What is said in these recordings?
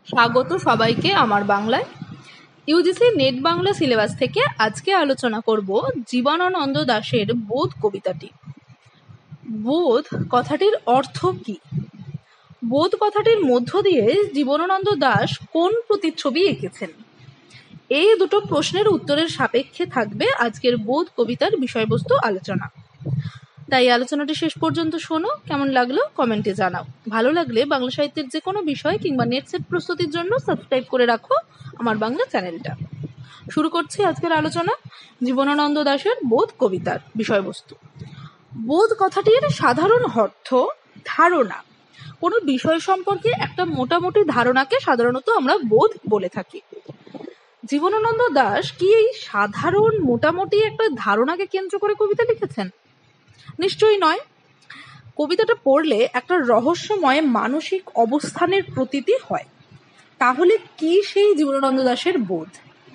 স্বাগত সবাইকে আমার বাংলায়। ইউজিসি নেট বাংলা সিলেবাস থেকে আজকে আলোচনা করব জীবনানন্দ দাশের বোধ কবিতাটি। বোধ কথাটির অর্থ কি? বোধ কথাটির মধ্য দিয়ে জীবনানন্দ দাশ কোন প্রতিচ্ছবি এঁকেছেন? এই দুটো প্রশ্নের উত্তরের সাপেক্ষে থাকবে আজকের বোধ কবিতার বিষয়বস্তু আলোচনা। তাই আলোচনাটি শেষ পর্যন্ত শোনো। কেমন লাগলো কমেন্টে জানাও। ভালো লাগলে বাংলা সাহিত্যের যে কোনো বিষয় কিংবা নেট সেট প্রস্তুতির জন্য সাবস্ক্রাইব করে রাখো আমার বাংলা চ্যানেলটা। শুরু করছি আজকের আলোচনা। জীবনানন্দ দাশের বোধ কবিতার বিষয়বস্তু। বোধ কথাটির সাধারণ অর্থ ধারণা। কোনো বিষয় সম্পর্কে একটা মোটামুটি ধারণাকে সাধারণত আমরা বোধ বলে থাকি। জীবনানন্দ দাশ কি এই সাধারণ মোটামুটি একটা ধারণাকে কেন্দ্র করে কবিতা লিখেছেন? নিশ্চয়ই নয়। কবিতাটা পড়লে একটা রহস্যময় মানসিক অবস্থানের প্রতীতি হয়। তাহলে কি সেই জীবনানন্দ দাশের বোধ?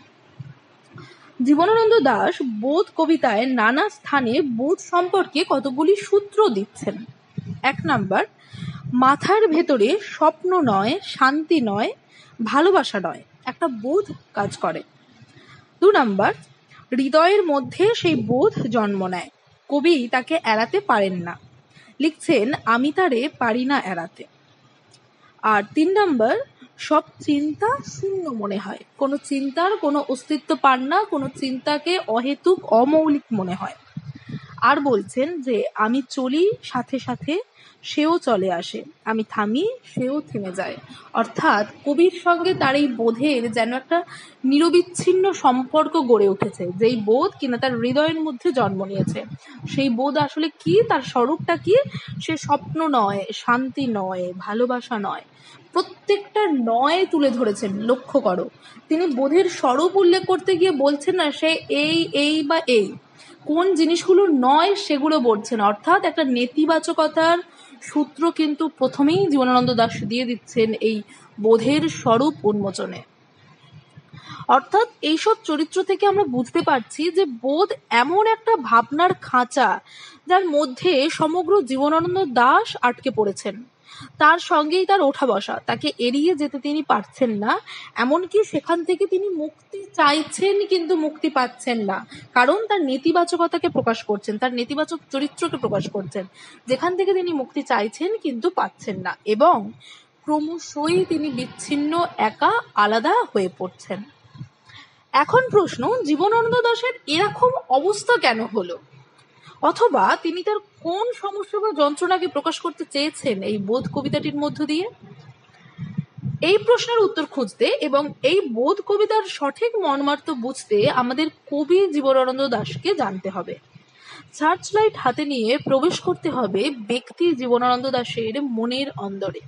জীবনানন্দ দাশ বোধ কবিতায় নানা স্থানে বোধ সম্পর্কে কতগুলি সূত্র দিচ্ছেন। 1 নাম্বার, মাথার ভেতরে স্বপ্ন নয়, শান্তি নয়, ভালোবাসা নয়, একটা বোধ কাজ করে। 2 নাম্বার, হৃদয়ের মধ্যে সেই বোধ জন্ম নেয়, কবি তাকে এড়াতে পারেন না, লিখছেন আমি তারে পারি না এড়াতে। আর 3 নাম্বার, সব চিন্তা শূন্য মনে হয়, কোনো চিন্তার কোনো অস্তিত্ব পান না, কোনো চিন্তাকে অহেতুক অমৌলিক মনে হয়। আর বলছেন যে আমি চলি সাথে সাথে সেও চলে আসে, আমি থামি সেও থেমে যায়। অর্থাৎ কবির সঙ্গে তার এই বোধের যেন একটা নিরবিচ্ছিন্ন সম্পর্ক গড়ে উঠেছে, যেই বোধ কিনা তার হৃদয়ের মধ্যে জন্ম নিয়েছে। সেই বোধ আসলে কি, তার স্বরূপটা কি? সে স্বপ্ন নয়, শান্তি নয়, ভালোবাসা নয়, প্রত্যেকটা নয় তুলে ধরেছেন। লক্ষ্য করো, তিনি বোধের স্বরূপ উল্লেখ করতে গিয়ে বলছেন না সে এই বা এই, কোন জিনিসগুলো নয় সেগুলো বলছেন। অর্থাৎ একটা নেতিবাচকতার সূত্র কিন্তু প্রথমেই জীবনানন্দ দাশ দিয়ে দিচ্ছেন এই বোধের স্বরূপ উন্মোচনে। অর্থাৎ এইসব চরিত্র থেকে আমরা বুঝতে পারছি যে বোধ এমন একটা ভাবনার খাঁচা যার মধ্যে সমগ্র জীবনানন্দ দাশ আটকে পড়েছেন। তার সঙ্গেই তার ওঠা বসা, তাকে এড়িয়ে যেতে তিনি পারছেন না। এমনকি সেখান থেকে তিনি মুক্তি চাইছেন কিন্তু মুক্তি পাচ্ছেন না, কারণ তার নেতিবাচকতাকে প্রকাশ করছেন, তার নেতিবাচক চরিত্রকে প্রকাশ করছেন, যেখান থেকে তিনি মুক্তি চাইছেন কিন্তু পাচ্ছেন না, এবং ক্রমশই তিনি বিচ্ছিন্ন, একা, আলাদা হয়ে পড়ছেন। এখন প্রশ্ন, জীবনানন্দ দাশের এরকম অবস্থা কেন হলো? অথবা তিনি তার কোন সমস্যা বা যন্ত্রণাকে প্রকাশ করতে চেয়েছেন এই বোধ কবিতাটির মধ্য দিয়ে? এই প্রশ্নের উত্তর খুঁজতে এবং এই বোধ কবিতার সঠিক মর্মার্থ বুঝতে আমাদের কবি জীবনানন্দ দাশকে জানতে হবে। সার্চ লাইট হাতে নিয়ে প্রবেশ করতে হবে ব্যক্তি জীবনানন্দ দাশের মনের অন্দরে।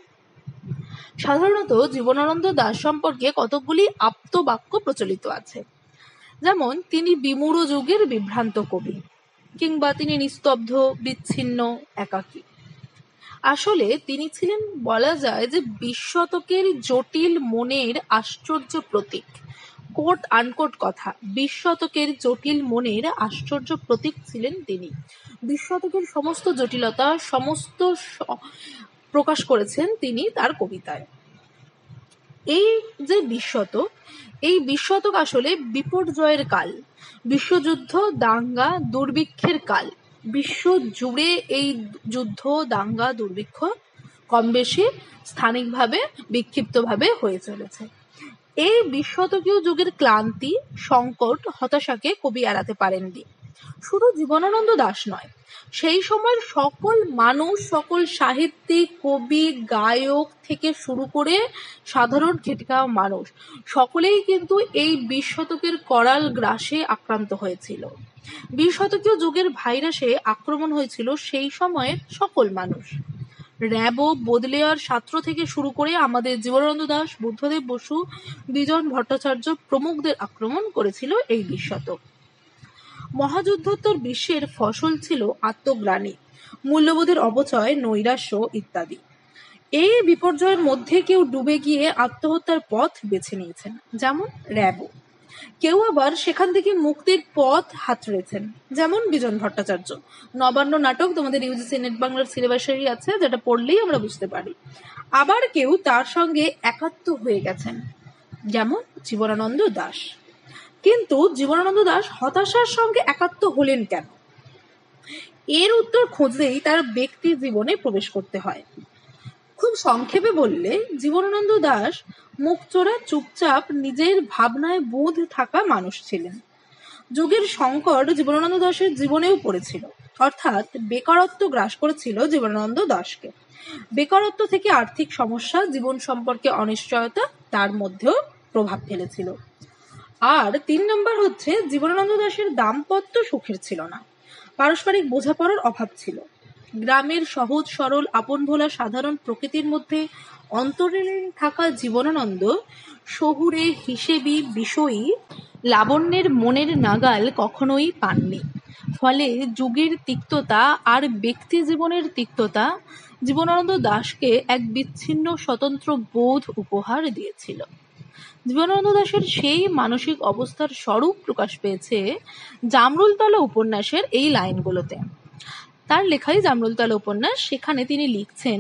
সাধারণত জীবনানন্দ দাশ সম্পর্কে কতগুলি আপ্তবাক্য প্রচলিত আছে, যেমন তিনি বিমূঢ় যুগের বিভ্রান্ত কবি, কিংবা তিনি নিস্তব্ধ, বিচ্ছিন্ন, একাকী। আসলে তিনি ছিলেন, বলা যায় যে 20 শতকের জটিল মনের আশ্চর্য প্রতীক। কোট আনকোট কথা, 20 শতকের জটিল মনের আশ্চর্য প্রতীক ছিলেন তিনি। 20 শতকের সমস্ত জটিলতা, সমস্ত প্রকাশ করেছেন তিনি তার কবিতায়। এই যে 20 শতক, এই 20 শতক আসলে বিপর্যয়ের কাল, বিশ্বযুদ্ধ, দাঙ্গা, দুর্ভিক্ষের কাল। বিশ্ব জুড়ে এই যুদ্ধ, দাঙ্গা, দুর্ভিক্ষ কম বেশি স্থানিকভাবে, বিক্ষিপ্তভাবে হয়ে চলেছে। এই 20 শতকীয় যুগের ক্লান্তি, সংকট, হতাশাকে কবি এড়াতে পারেননি। শুধু জীবনানন্দ দাশ নয়, সেই সময়ের সকল মানুষ, সকল সাহিত্যিক, কবি, গায়ক থেকে শুরু করে সাধারণ খেটে খাওয়া মানুষ, সকলেই কিন্তু এই 20 শতকের করাল গ্রাসে আক্রান্ত হয়েছিল। 20 শতকীয় যুগের ভাইরাসে আক্রমণ হয়েছিল সেই সময়ের সকল মানুষ। র্যাবো, বদলেয়ার ছাত্র থেকে শুরু করে আমাদের জীবনানন্দ দাশ, বুদ্ধদেব বসু, বিজন ভট্টাচার্য প্রমুখদের আক্রমণ করেছিল এই 20 শতক। মহাযুদ্ধোত্তর বিশ্বের ফসল ছিল আত্মগ্লানি, মূল্যবোধের অপচয়, নৈরাশ্য ইত্যাদি। এই বিপর্যয়ের মধ্যে কেউ ডুবে গিয়ে আত্মহত্যার পথ বেছে নিয়েছেন, যেমন র্যাবো। কেউ আবার সেখান থেকে মুক্তির পথ হাতড়েছেন, যেমন বিজন ভট্টাচার্য। নবান্ন নাটক তোমাদের ইউজিসি নেট বাংলার সিলেবাসেরই আছে, যেটা পড়লেই আমরা বুঝতে পারি। আবার কেউ তার সঙ্গে একাত্ম হয়ে গেছেন, যেমন জীবনানন্দ দাশ। কিন্তু জীবনানন্দ দাশ হতাশার সঙ্গে একাত্ম হলেন কেন? এর উত্তর খুঁজলেই তার ব্যক্তি জীবনে প্রবেশ করতে হয়। খুব সংক্ষেপে বললে, জীবনানন্দ দাশ মুখচোরা চুপচাপ নিজের ভাবনায় বোধ থাকা মানুষ ছিলেন। যুগের সংকট জীবনানন্দ দাশের জীবনেও পড়েছিল, অর্থাৎ বেকারত্ব গ্রাস করেছিল জীবনানন্দ দাশকে। বেকারত্ব থেকে আর্থিক সমস্যা, জীবন সম্পর্কে অনিশ্চয়তা তার মধ্যেও প্রভাব ফেলেছিল। আর 3 নম্বর হচ্ছে, জীবনানন্দ দাশের দাম্পত্য সুখের ছিল না, পারস্পরিক বোঝাপড়ার অভাব ছিল। গ্রামের সহজ সরল আপন ভোলা সাধারণ প্রকৃতির মধ্যে অন্তরীণ থাকা জীবনানন্দ শহুরে হিসেবি বিষয়ী লাবণ্যের মনের নাগাল কখনোই পাননি। ফলে যুগের তিক্ততা আর ব্যক্তি জীবনের তিক্ততা জীবনানন্দ দাশকে এক বিচ্ছিন্ন স্বতন্ত্র বোধ উপহার দিয়েছিল। জীবনানন্দ দাশের সেই মানসিক অবস্থার স্বরূপ প্রকাশ পেয়েছে জামরুলতলা উপন্যাসের এই লাইনগুলোতে। তার লেখাই জামরুলতলা উপন্যাস। সেখানে তিনি লিখছেন,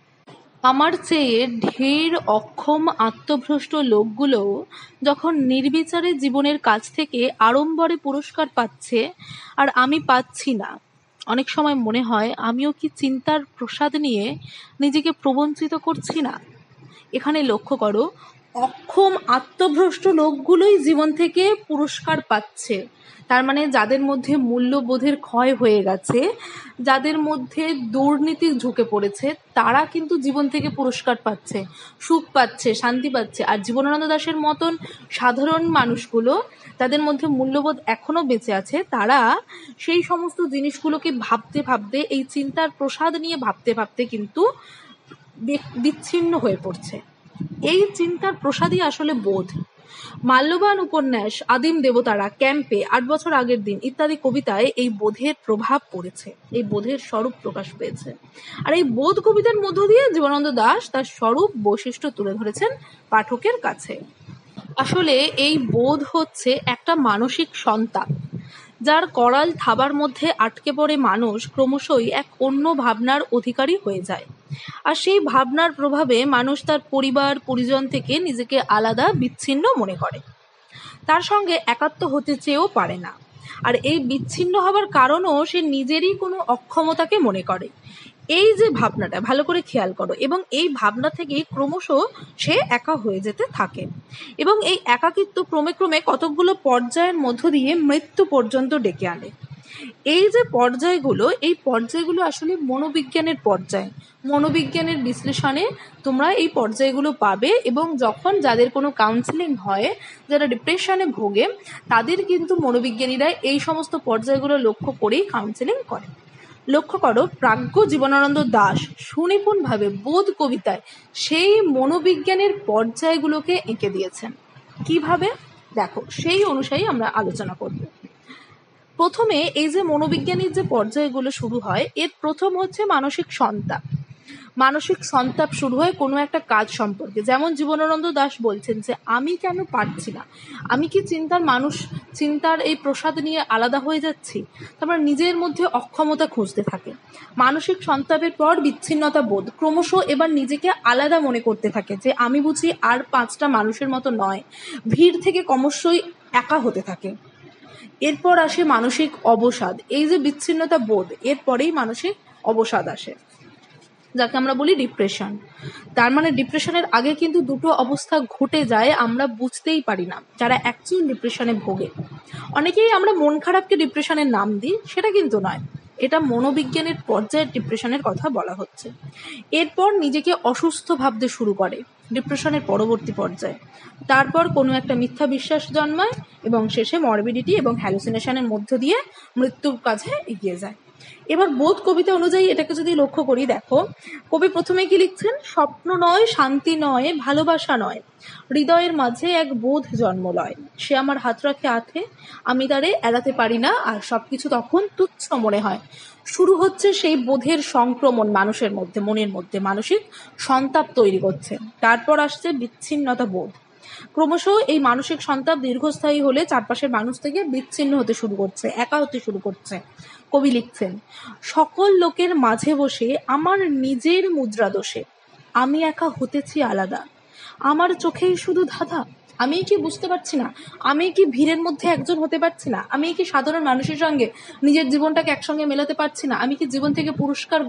আমার চেয়ে ঢের অক্ষম আত্মভ্রষ্ট লোকগুলো যখন নির্বিচারে জীবনের কাছ থেকে আড়ম্বরে পুরস্কার পাচ্ছে আর আমি পাচ্ছি না, অনেক সময় মনে হয় আমিও কি চিন্তার প্রসাদ নিয়ে নিজেকে প্রবঞ্চিত করছি না। এখানে লক্ষ্য করো, অক্ষম আত্মভ্রষ্ট লোকগুলোই জীবন থেকে পুরস্কার পাচ্ছে। তার মানে যাদের মধ্যে মূল্যবোধের ক্ষয় হয়ে গেছে, যাদের মধ্যে দুর্নীতি ঢুকে পড়েছে, তারা কিন্তু জীবন থেকে পুরস্কার পাচ্ছে, সুখ পাচ্ছে, শান্তি পাচ্ছে। আর জীবনানন্দ দাশের মতন সাধারণ মানুষগুলো, তাদের মধ্যে মূল্যবোধ এখনো বেঁচে আছে, তারা সেই সমস্ত জিনিসগুলোকে ভাবতে ভাবতে, এই চিন্তার প্রসাদ নিয়ে ভাবতে ভাবতে কিন্তু বিচ্ছিন্ন হয়ে পড়ছে। এই চিন্তার প্রসাদই আসলে বোধ। মাল্যবান উপন্যাস, আদিম দেবতারা, ক্যাম্পে, 8 বছর আগের দিন ইত্যাদি কবিতায় এই বোধের প্রভাব পড়েছে, এই বোধের স্বরূপ প্রকাশ পেয়েছে। আর এই বোধ কবিতার মধ্য দিয়ে জীবনানন্দ দাশ তার স্বরূপ বৈশিষ্ট্য তুলে ধরেছেন পাঠকের কাছে। আসলে এই বোধ হচ্ছে একটা মানসিক সন্তাপ, যার করাল থাবার মধ্যে আটকে পড়ে মানুষ ক্রমশই এক অন্য ভাবনার অধিকারী হয়ে যায়। আর সেই ভাবনার প্রভাবে মানুষ তার পরিবার পরিজন থেকে নিজেকে আলাদা বিচ্ছিন্ন মনে করে, তার সঙ্গে একাত্ম হতে চেয়েও পারে না। আর এই বিচ্ছিন্ন হবার কারণও সে নিজেরই কোনো অক্ষমতাকে মনে করে। এই যে ভাবনাটা ভালো করে খেয়াল করো, এবং এই ভাবনা থেকেই ক্রমশ সে একা হয়ে যেতে থাকে, এবং এই একাকিত্ব ক্রমে ক্রমে কতকগুলো পর্যায়ের মধ্য দিয়ে মৃত্যু পর্যন্ত ডেকে আনে। এই যে পর্যায়গুলো, এই পর্যায়গুলো আসলে মনোবিজ্ঞানের পর্যায়। মনোবিজ্ঞানের বিশ্লেষণে তোমরা এই পর্যায়গুলো পাবে, এবং যখন যাদের কোনো কাউন্সিলিং হয়, যারা ডিপ্রেশনে ভোগে, তাদের কিন্তু মনোবিজ্ঞানীরা এই সমস্ত পর্যায়গুলো লক্ষ্য করেই কাউন্সিলিং করে। লক্ষ্য করো, প্রাজ্ঞ জীবনানন্দ দাশ সুনিপুণভাবে বোধ কবিতায় সেই মনোবিজ্ঞানের পর্যায়গুলোকে এঁকে দিয়েছেন। কিভাবে? দেখো, সেই অনুযায়ী আমরা আলোচনা করব। প্রথমে এই যে মনোবিজ্ঞানীর যে পর্যায়গুলো শুরু হয়, এর প্রথম হচ্ছে মানসিক সন্তাপ। মানসিক সন্তাপ শুরু হয় কোনো একটা কাজ সম্পর্কে। যেমন জীবনানন্দ দাশ বলছেন যে আমি কেন পারছি না, আমি কি চিন্তার এই প্রসাদ নিয়ে আলাদা হয়ে যাচ্ছি। তারপর নিজের মধ্যে অক্ষমতা খুঁজতে থাকে। মানসিক সন্তাপের পর বিচ্ছিন্নতা বোধ, ক্রমশ এবার নিজেকে আলাদা মনে করতে থাকে যে আমি বুঝি আর 5টা মানুষের মতো নয়, ভিড় থেকে ক্রমশই একা হতে থাকে। এরপর আসে মানসিক অবসাদ। এই যে বিচ্ছিন্নতা বোধ, এরপরেই মানসিক অবসাদ আসে, যাকে আমরা বলি ডিপ্রেশন। তার মানে ডিপ্রেশনের আগে কিন্তু দুটো অবস্থা ঘটে যায়, আমরা বুঝতেই পারি না যারা অ্যাকচুয়াল ডিপ্রেশনে ভোগে। অনেকেই আমরা মন খারাপকে ডিপ্রেশনের নাম দিই, সেটা কিন্তু নয়, এটা মনোবিজ্ঞানের পর্যায়ের ডিপ্রেশনের কথা বলা হচ্ছে। এরপর নিজেকে অসুস্থ ভাবতে শুরু করে, ডিপ্রেশনের পরবর্তী পর্যায়ে। তারপর কোনো একটা মিথ্যা বিশ্বাস জন্মায়, এবং শেষে মরবিডিটি এবং হ্যালুসিনেশনের মধ্য দিয়ে মৃত্যুর কাছে এগিয়ে যায়। এবার বোধ কবিতা অনুযায়ী এটাকে যদি লক্ষ্য করি, দেখো কবি প্রথমে কি লিখছেন, স্বপ্ন নয়, শান্তি নয়, ভালোবাসা নয়, হৃদয়ের মাঝে এক বোধ জন্ম লয়, সে আমার হাত রাখে হাতে, আমি তারে এড়াতে পারি না, আর সবকিছু তখন তুচ্ছ মনে হয়। শুরু হচ্ছে সেই বোধের সংক্রমণ মানুষের মধ্যে, মনের মধ্যে মানসিক সন্তাপ তৈরি করছে। তারপর আসছে বিচ্ছিন্নতা বোধ। ক্রমশ এই মানসিক সন্তাপ দীর্ঘস্থায়ী হলে চারপাশের মানুষ থেকে বিচ্ছিন্ন হতে শুরু করছে, একা হতে শুরু করছে। কবি লিখছেন, সকল লোকের মাঝে বসে আমার নিজের মুদ্রা দোষে আমি একা হতেছি আলাদা, আমার চোখেই শুধু ধাঁধা। আমি কি বুঝতে পারছি না? আমি কি ভিড়ের মধ্যে একজন হতে পারছি না? আমি কি সাধারণ মানুষের সঙ্গে নিজের জীবনটাকে একসঙ্গে মেলাতে পারছি না? আমি কি জীবন থেকে পুরস্কার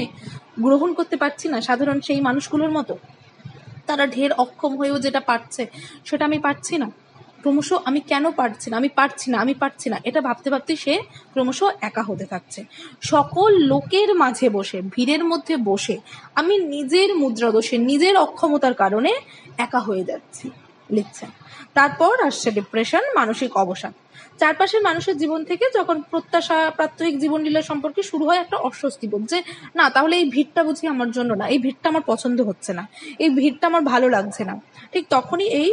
গ্রহণ করতে পারছি না সাধারণ সেই মানুষগুলোর মতো? তারা ঢের অক্ষম হয়েও যেটা পারছে সেটা আমি পারছি না। ক্রমশ আমি কেন পারছি না, আমি পারছি না, এটা ভাবতে ভাবতে সে ক্রমশ একা হতে থাকছে। সকল লোকের মাঝে বসে, ভিড়ের মধ্যে বসে আমি নিজের মুদ্রা দোষে, নিজের অক্ষমতার কারণে একা হয়ে যাচ্ছি, লিখছেন। তারপর আসছে ডিপ্রেশন, মানসিক অবসাদ। চারপাশের মানুষের জীবন থেকে যখন প্রত্যাশা, প্রাত্যহিক জীবনলীলা সম্পর্কে শুরু হয় একটা অস্বস্তি বোধ, যে না, তাহলে এই ভিড়টা বুঝি আমার জন্য না, এই ভিড়টা আমার পছন্দ হচ্ছে না, এই ভিড়টা আমার ভালো লাগছে না। ঠিক তখনই এই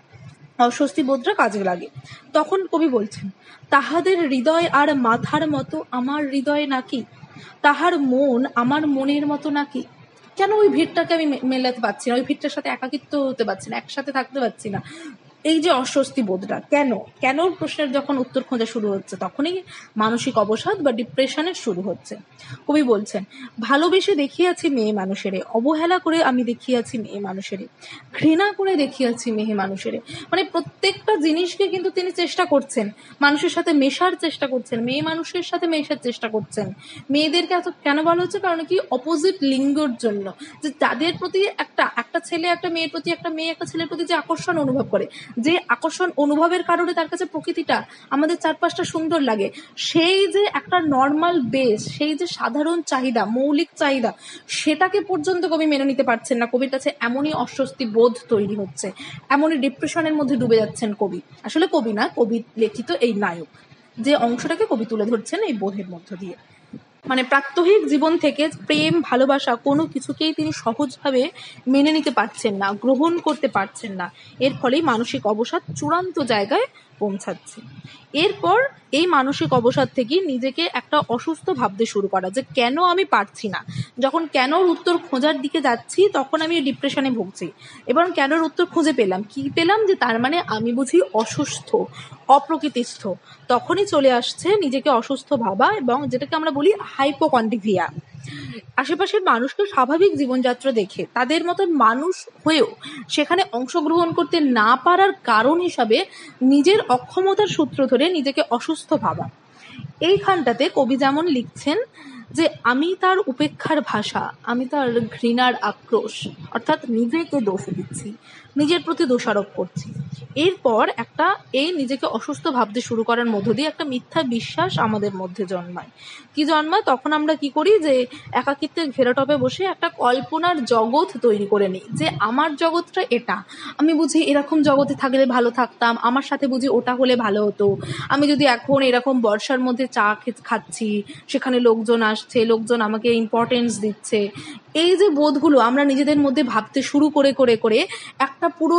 অস্বস্তি বোধটা কাজে লাগে। তখন কবি বলছেন, তাহাদের হৃদয় আর মাথার মতো আমার হৃদয় নাকি, তাহার মন আমার মনের মতো নাকি। কেন ওই ভিড়টাকে আমি মেলাতে পারছি না, ওই ভিড়টার সাথে একাকিত্ব হতে পারছি না, একসাথে থাকতে পারছি না? এই যে অস্বস্তি বোধটা কেন, কেন প্রশ্নের যখন উত্তর খোঁজা শুরু হচ্ছে, তখনই মানসিক অবসাদ বা ডিপ্রেশনের শুরু হচ্ছে। কবি বলছেন, ভালোবেসে দেখিয়াছি মেয়ে মানুষেরে, অবহেলা করে আমি দেখিয়াছি মেয়ে মানুষেরে, ঘৃণা করে দেখিয়াছি মেয়ে মানুষেরে। মানে প্রত্যেকটা জিনিসকে কিন্তু তিনি চেষ্টা করছেন, মানুষের সাথে মেশার চেষ্টা করছেন, মেয়ে মানুষের সাথে মেশার চেষ্টা করছেন। মেয়েদেরকে এত কেন বলা হচ্ছে? কারণ কি, অপোজিট লিঙ্গর জন্য, যে তাদের প্রতি একটা ছেলে একটা মেয়ের প্রতি, একটা মেয়ে একটা ছেলের প্রতি যে আকর্ষণ অনুভব করে, যে আকর্ষণ অনুভবের কারণে তার কাছে প্রকৃতিটা, আমাদের চারপাশটা সুন্দর লাগে, সেই যে একটা নর্মাল বেস, সেই যে সাধারণ চাহিদা, মৌলিক চাহিদা, সেটাকে পর্যন্ত কবি মেনে নিতে পারছেন না। কবির কাছে এমনই অস্বস্তি বোধ তৈরি হচ্ছে, এমনই ডিপ্রেশনের মধ্যে ডুবে যাচ্ছেন কবি। আসলে কবি না, কবি লিখিত এই নায়ক, যে অংশটাকে কবি তুলে ধরছেন এই বোধের মধ্য দিয়ে। মানে প্রাত্যহিক জীবন থেকে প্রেম, ভালোবাসা কোনো কিছুকেই তিনি সহজভাবে মেনে নিতে পারছেন না, গ্রহণ করতে পারছেন না। এর ফলেই মানসিক অবসাদ চূড়ান্ত জায়গায় পৌঁছাচ্ছে। এরপর এই মানসিক অবসাদ থেকে নিজেকে একটা অসুস্থ ভাবতে শুরু করা, যে কেন আমি পারছি না। যখন কেনর উত্তর খোঁজার দিকে যাচ্ছি তখন আমি ডিপ্রেশনে ভুগছি। এবার কেনর উত্তর খুঁজে পেলাম, কি পেলাম? যে তার মানে আমি বুঝি অসুস্থ, অপ্রকৃতিস্থ। তখনই চলে আসছে নিজেকে অসুস্থ ভাবা, এবং যেটাকে আমরা বলি হাইপোকন্ড্রিভিয়া। আশেপাশের মানুষকে স্বাভাবিক জীবনযাত্রা দেখে তাদের মতন মানুষ হয়েও সেখানে অংশগ্রহণ করতে না পারার কারণ হিসাবে নিজের অক্ষমতার সূত্র ধরে নিজেকে অসুস্থ ভাবা। এইখানটাতে কবি যেমন লিখছেন যে আমি তার উপেক্ষার ভাষা, আমি তার ঘৃণার আক্রোশ, অর্থাৎ নিজেকে দোষ দিচ্ছি, নিজের প্রতি দোষারোপ করছি। এরপর এই নিজেকে অসুস্থ ভাবতে শুরু করার মধ্য দিয়ে একটা মিথ্যা বিশ্বাস আমাদের মধ্যে জন্মায়। কি জন্মায়? তখন আমরা কি করি, যে একাকিত্বের ঘেরাটপে বসে একটা কল্পনার জগৎ তৈরি করে নিই, যে আমার জগৎটা এটা, আমি বুঝি এরকম জগতে থাকলে ভালো থাকতাম, আমার সাথে বুঝি ওটা হলে ভালো হতো, আমি যদি এখন এরকম বর্ষার মধ্যে চা খাচ্ছি, সেখানে লোকজন আসছে, লোকজন আমাকে ইম্পর্টেন্স দিচ্ছে। এই যে বোধগুলো আমরা নিজেদের মধ্যে ভাবতে শুরু করে করে করে একটা পুরো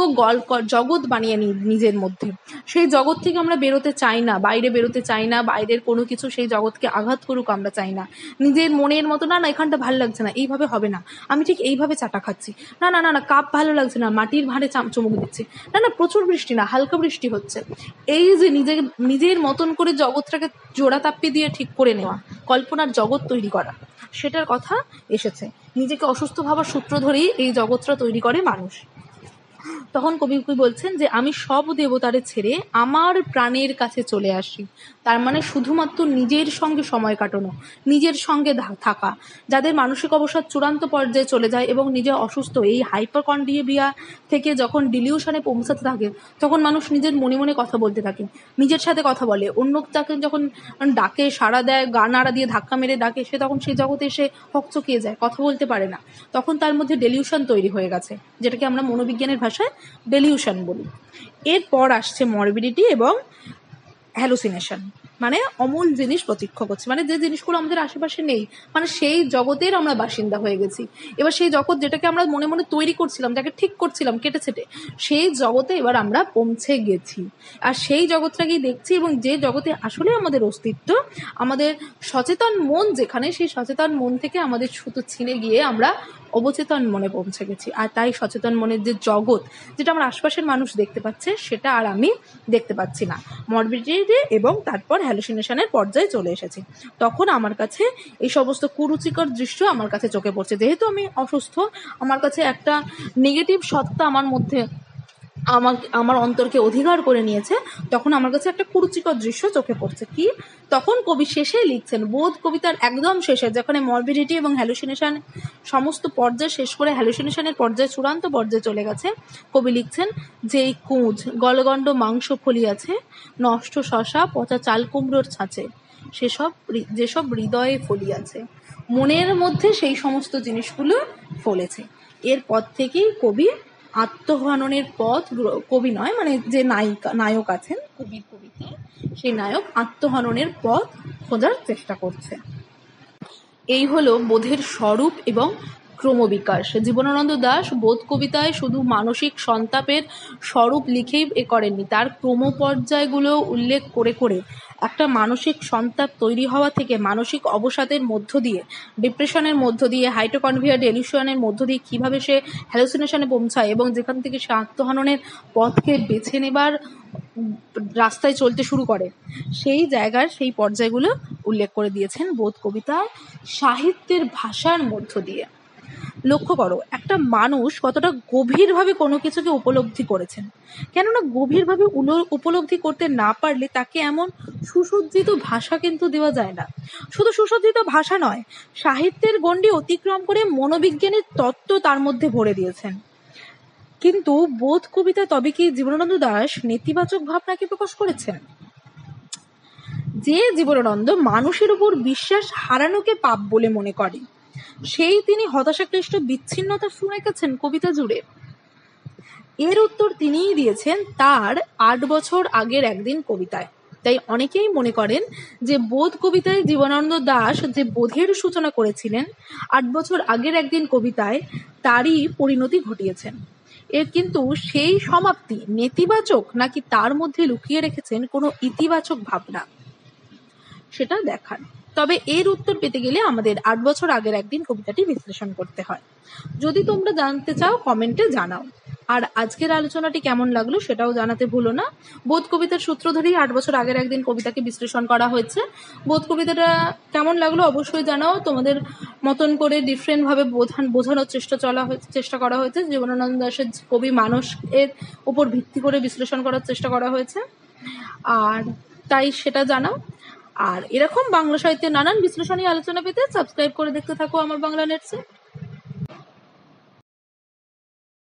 জগৎ বানিয়ে নিই নিজের মধ্যে। সেই জগৎ থেকে আমরা বেরোতে চাই না, বাইরে বেরোতে চাই না, বাইরের কোনো কিছু সেই জগৎকে আঘাত করুক আমরা চাই না। নিজের মনের মতো, না এখানটা ভালো লাগছে না, এইভাবে হবে না, আমি ঠিক এইভাবে চাটা খাচ্ছি, না না না না কাপ ভালো লাগছে না, মাটির ভাঁড়ে চুমুক দিচ্ছি, না না প্রচুর বৃষ্টি না, হালকা বৃষ্টি হচ্ছে। এই যে নিজের মতন করে জগৎটাকে জোড়া তাপ্পি দিয়ে ঠিক করে নেওয়া, কল্পনার জগৎ তৈরি করা, সেটার কথা এসেছে। নিজেকে অসুস্থ ভাবার সূত্র ধরেই এই জগৎটা তৈরি করে মানুষ। তখন কবি বলছেন যে আমি সব দেবতারে ছেড়ে আমার প্রাণের কাছে চলে আসি। তার মানে শুধুমাত্র নিজের সঙ্গে সময় কাটানো, নিজের সঙ্গে থাকা। যাদের মানসিক অবসাদ চূড়ান্ত পর্যায়ে চলে যায় এবং নিজে অসুস্থ, এই হাইপারকন্ড্রিয়া থেকে যখন ডিলিউশনে পৌঁছাতে থাকে, তখন মানুষ নিজের মনে মনে কথা বলতে থাকে, নিজের সাথে কথা বলে। অন্য তাকে যখন ডাকে, সাড়া দেয়, গা নাড়া দিয়ে ধাক্কা মেরে ডাকে, সে তখন সেই জগতে এসে হকচকিয়ে যায়, কথা বলতে পারে না। তখন তার মধ্যে ডেলিউশন তৈরি হয়ে গেছে, যেটাকে আমরা মনোবিজ্ঞানের ভাষায় ডেলিউশন বলি। এরপর আসছে মরবিডিটি এবং হ্যালুসিনেশন। মানে অমূল জিনিস প্রত্যক্ষ করছি, মানে যে জিনিসগুলো আমাদের আশেপাশে নেই, মানে সেই জগতের আমরা বাসিন্দা হয়ে গেছি। এবার সেই জগৎ যেটাকে আমরা মনে মনে তৈরি করছিলাম, যাকে ঠিক করছিলাম কেটে ছেটে, সেই জগতে এবার আমরা পৌঁছে গেছি। আর সেই জগৎটাকেই দেখছি, এবং যে জগতে আসলে আমাদের অস্তিত্ব, আমাদের সচেতন মন যেখানে, সেই সচেতন মন থেকে আমাদের সুতো ছিঁড়ে গিয়ে আমরা অবচেতন মনে পৌঁছে গেছি। আর তাই সচেতন মনের যে জগৎ, যেটা আমার আশপাশের মানুষ দেখতে পাচ্ছে, সেটা আর আমি দেখতে পাচ্ছি না। মরবিডিটি এবং তারপর হ্যালুসিনেশনের পর্যায়ে চলে এসেছি। তখন আমার কাছে এই সমস্ত কুরুচিকর দৃশ্য আমার কাছে চোখে পড়ছে। যেহেতু আমি অসুস্থ, আমার কাছে একটা নেগেটিভ সত্তা আমার মধ্যে আমার অন্তরকে অধিকার করে নিয়েছে, তখন আমার কাছে একটা কুরুচিকর দৃশ্য চোখে পড়ছে। কি? তখন কবি শেষে লিখছেন, বোধ কবিতার একদম শেষে, যেখানে মরবিডিটি এবং হ্যালুসিনেশন সমস্ত পর্যায়ে শেষ করে হ্যালুসিনেশনের পর্যায়ে চূড়ান্ত পর্যায়ে চলে গেছে, কবি লিখছেন যে এই কুঁজ গলগণ্ড মাংস ফলিয়াছে, নষ্ট শশা পচা চাল কুমড়োর ছাঁচে, যেসব হৃদয়ে ফলিয়াছে। মনের মধ্যে সেই সমস্ত জিনিসগুলো ফলেছে। এরপর থেকেই কবি আত্মহননের পথ, কবি নয় মানে যে নায়ক আছেন কবির কবিতায়, সেই নায়ক আত্মহননের পথ খোঁজার চেষ্টা করছে। এই হলো বোধের স্বরূপ এবং ক্রমবিকাশ। জীবনানন্দ দাশ বোধ কবিতায় শুধু মানসিক সন্তাপের স্বরূপ লিখেই করেননি, তার ক্রমপর্যায়গুলো উল্লেখ করে করে একটা মানসিক সন্তাপ তৈরি হওয়া থেকে মানসিক অবসাদের মধ্য দিয়ে, ডিপ্রেশনের মধ্য দিয়ে, হাইপোকন্ড্রিয়া ডেলিউশনের মধ্য দিয়ে কীভাবে সে হ্যালুসিনেশনে পৌঁছায়, এবং যেখান থেকে সে আত্মহননের পথকে বেছে নেবার রাস্তায় চলতে শুরু করে, সেই জায়গার সেই পর্যায়গুলো উল্লেখ করে দিয়েছেন বোধ কবিতায় সাহিত্যের ভাষার মধ্য দিয়ে। লক্ষ্য করো, একটা মানুষ কতটা গভীরভাবে কোনো কিছুকে উপলব্ধি করেছেন। কেননা গভীরভাবে উপলব্ধি করতে না পারলে তাকে এমন সুসজ্জিত ভাষা কিন্তু দেওয়া যায় না। শুধু সুসজ্জিত ভাষা নয়, সাহিত্যের গণ্ডি অতিক্রম করে মনোবিজ্ঞানের তত্ত্ব তার মধ্যে ভরে দিয়েছেন। কিন্তু বোধ কবিতা তবে কি জীবনানন্দ দাশ নেতিবাচক ভাবনাকে প্রকাশ করেছেন? যে জীবনানন্দ মানুষের উপর বিশ্বাস হারানোকে পাপ বলে মনে করে, সেই তিনি হতাশাক্লিষ্ট বিচ্ছিন্নতা শুনে গেছেন কবিতা জুড়ে। এর উত্তর তিনিই দিয়েছেন তার 8 বছর আগের একদিন কবিতায়। তাই অনেকেই মনে করেন যে বোধ কবিতায় জীবনানন্দ দাশ যে বোধের সূচনা করেছিলেন 8 বছর আগের একদিন কবিতায়, তারই পরিণতি ঘটিয়েছেন। এর কিন্তু সেই সমাপ্তি নেতিবাচক নাকি তার মধ্যে লুকিয়ে রেখেছেন কোনো ইতিবাচক ভাবনা, সেটা দেখার। তবে এর উত্তর পেতে গেলে আমাদের 8 বছর আগের একদিন কবিতাটি বিশ্লেষণ করতে হয়। যদি তোমরা জানতে চাও কমেন্টে জানাও। আর আজকের আলোচনাটি কেমন লাগলো সেটাও জানাতে ভুলো না। বোধ কবিতার সূত্র ধরেই 8 বছর আগের একদিন কবিতাকে বিশ্লেষণ করা হয়েছে। বোধ কবিতাটা কেমন লাগলো অবশ্যই জানাও। তোমাদের মতন করে ডিফারেন্ট ভাবে বোঝানোর চেষ্টা করা হয়েছে। জীবনানন্দ দাশের কবি মানসের উপর ভিত্তি করে বিশ্লেষণ করার চেষ্টা করা হয়েছে, আর তাই সেটা জানাও। আর এরকম বাংলা সাহিত্যের নানান বিশ্লেষণী আলোচনা পেতে সাবস্ক্রাইব করে দেখতে থাকো আমার বাংলা নেটসে।